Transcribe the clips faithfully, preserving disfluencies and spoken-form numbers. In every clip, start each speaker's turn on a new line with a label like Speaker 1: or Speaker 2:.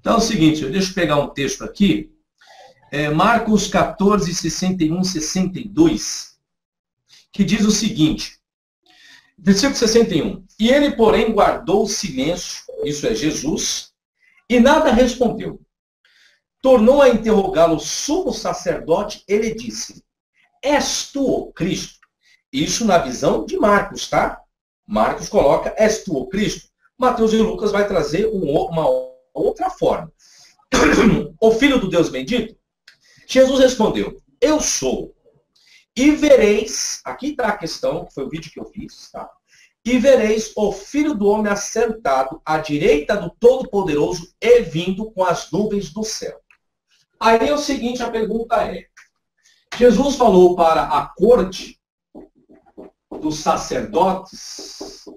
Speaker 1: Então é o seguinte, deixa eu pegar um texto aqui. É Marcos quatorze, sessenta e um, sessenta e dois, que diz o seguinte, versículo sessenta e um. E ele, porém, guardou silêncio, isso é Jesus, e nada respondeu. Tornou a interrogá-lo o sumo sacerdote, ele disse, és tu o Cristo? Isso na visão de Marcos, tá? Marcos coloca, és tu o Cristo? Mateus e Lucas vai trazer uma outra forma. O Filho do Deus bendito? Jesus respondeu, eu sou. E vereis, aqui está a questão, que foi o vídeo que eu fiz, tá? E vereis o Filho do Homem assentado à direita do Todo-Poderoso e vindo com as nuvens do céu. Aí é o seguinte, a pergunta é, Jesus falou para a corte dos sacerdotes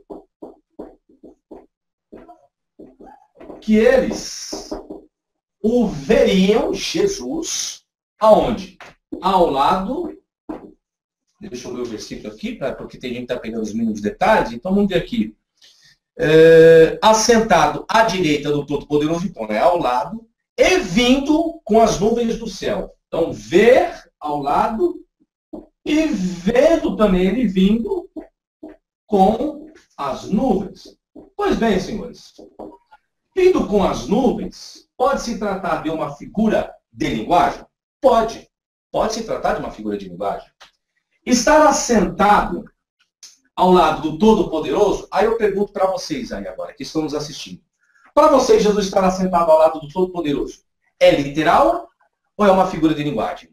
Speaker 1: que eles o veriam, Jesus, aonde? Ao lado, deixa eu ver o versículo aqui, pra, porque tem gente que está pegando os mínimos detalhes, então vamos ver aqui. É, assentado à direita do Todo-Poderoso, então é ao lado, e vindo com as nuvens do céu. Então, ver ao lado e vendo também ele vindo com as nuvens. Pois bem, senhores, vindo com as nuvens, pode se tratar de uma figura de linguagem? Pode. Pode se tratar de uma figura de linguagem. Estar assentado ao lado do Todo-Poderoso, aí eu pergunto para vocês aí agora, que estão nos assistindo. Para vocês, Jesus estar assentado ao lado do Todo-Poderoso, é literal ou é uma figura de linguagem?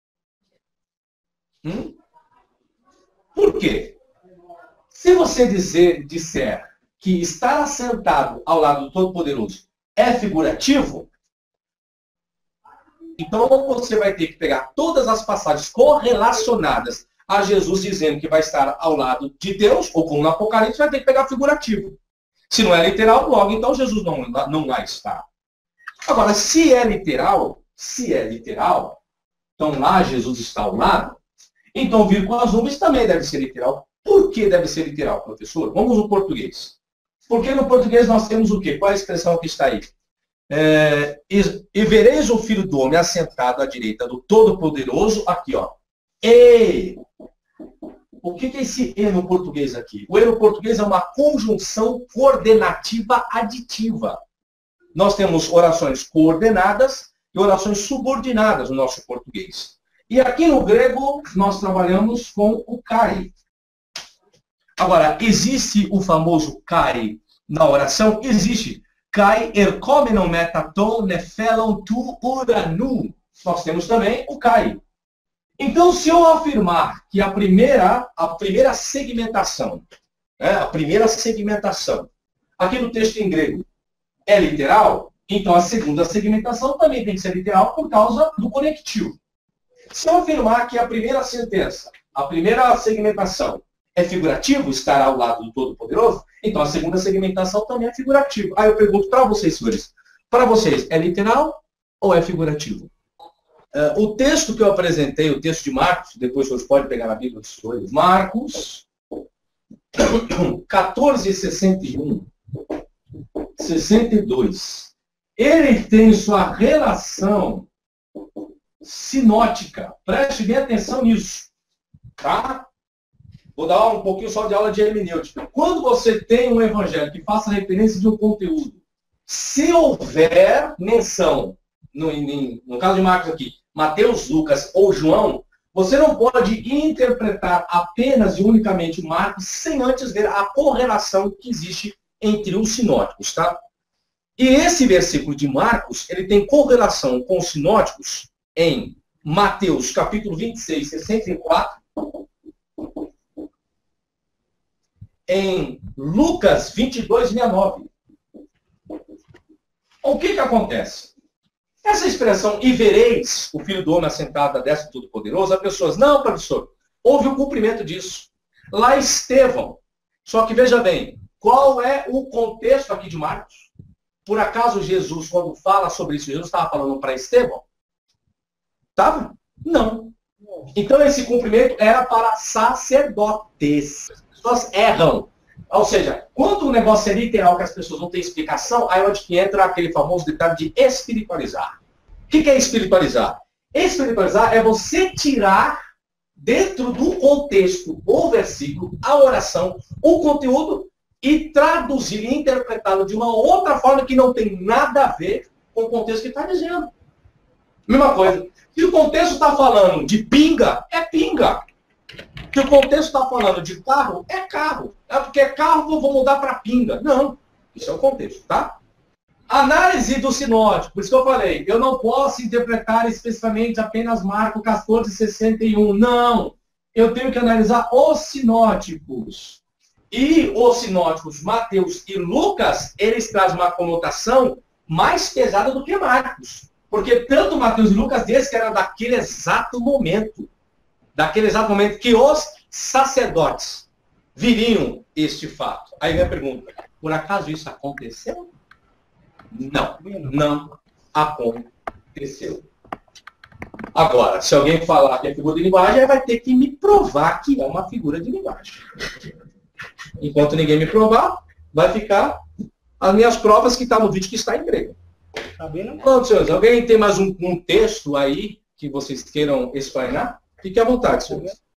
Speaker 1: Hum? Por quê? Se você dizer, disser que estar assentado ao lado do Todo-Poderoso é figurativo, então você vai ter que pegar todas as passagens correlacionadas a Jesus dizendo que vai estar ao lado de Deus, ou como no Apocalipse, vai ter que pegar figurativo. Se não é literal, logo, então Jesus não, não lá está. Agora, se é literal, se é literal, então lá Jesus está ao lado, então vir com as nuvens também deve ser literal. Por que deve ser literal, professor? Vamos no português. Porque no português nós temos o quê? Qual é a expressão que está aí? É, e, e vereis o Filho do Homem assentado à direita do Todo-Poderoso, aqui, ó. E. O que é esse E no português aqui? O E no português é uma conjunção coordenativa aditiva. Nós temos orações coordenadas e orações subordinadas no nosso português. E aqui no grego nós trabalhamos com o kai. Agora, existe o famoso kai na oração? Existe. Kai erkomenon metaton nephelon tu uranu. Nós temos também o kai. Então, se eu afirmar que a primeira, a primeira segmentação, né, a primeira segmentação, aqui no texto em grego, é literal, então a segunda segmentação também tem que ser literal por causa do conectivo. Se eu afirmar que a primeira sentença, a primeira segmentação é figurativo, estar ao lado do Todo-Poderoso, então a segunda segmentação também é figurativo. Aí eu pergunto para vocês, senhores, para vocês, é literal ou é figurativo? Uh, o texto que eu apresentei, o texto de Marcos, depois vocês podem pegar na Bíblia dos senhores, Marcos quatorze, sessenta e um, sessenta e dois. Ele tem sua relação sinótica. Preste bem atenção nisso. Tá? Vou dar um pouquinho só de aula de hermenêutica. Quando você tem um evangelho que faça referência de um conteúdo, se houver menção, no, no caso de Marcos aqui, Mateus, Lucas ou João, você não pode interpretar apenas e unicamente Marcos sem antes ver a correlação que existe entre os sinóticos, tá? E esse versículo de Marcos, ele tem correlação com os sinóticos em Mateus, capítulo vinte e seis, sessenta e quatro, em Lucas vinte e dois, sessenta e nove. O que que acontece? Essa expressão, e vereis o Filho do Homem assentado à destra do Todo-Poderoso, as pessoas, não, professor, houve o cumprimento disso. Lá Estevão. Só que veja bem, qual é o contexto aqui de Marcos? Por acaso Jesus, quando fala sobre isso, Jesus estava falando para Estevão? Estava? Não. Então esse cumprimento era para sacerdotes. As pessoas erram. Ou seja, quando o negócio é literal, que as pessoas não têm explicação, aí é onde que entra aquele famoso detalhe de espiritualizar. O que é espiritualizar? Espiritualizar é você tirar dentro do contexto, o versículo, a oração, o conteúdo, e traduzir e interpretá-lo de uma outra forma que não tem nada a ver com o contexto que está dizendo. Mesma coisa. Se o contexto está falando de pinga, é pinga. Se o contexto está falando de carro, é carro. É porque é carro, eu vou mudar para pinga. Não. Isso é o contexto, tá? Análise do sinótico. Por isso que eu falei, eu não posso interpretar especificamente apenas Marcos quatorze, sessenta e um. Não. Eu tenho que analisar os sinóticos. E os sinóticos, Mateus e Lucas, eles trazem uma conotação mais pesada do que Marcos. Porque tanto Mateus e Lucas dizem que era daquele exato momento. Daquele exato momento que os sacerdotes viriam este fato. Aí vem a pergunta, por acaso isso aconteceu? Não, não aconteceu. Agora, se alguém falar que é figura de linguagem, aí vai ter que me provar que é uma figura de linguagem. Enquanto ninguém me provar, vai ficar as minhas provas que está no vídeo que está em grego.
Speaker 2: Tá bem?
Speaker 1: Pronto, senhores. Alguém tem mais um, um texto aí que vocês queiram explanar? Fique à vontade, senhores.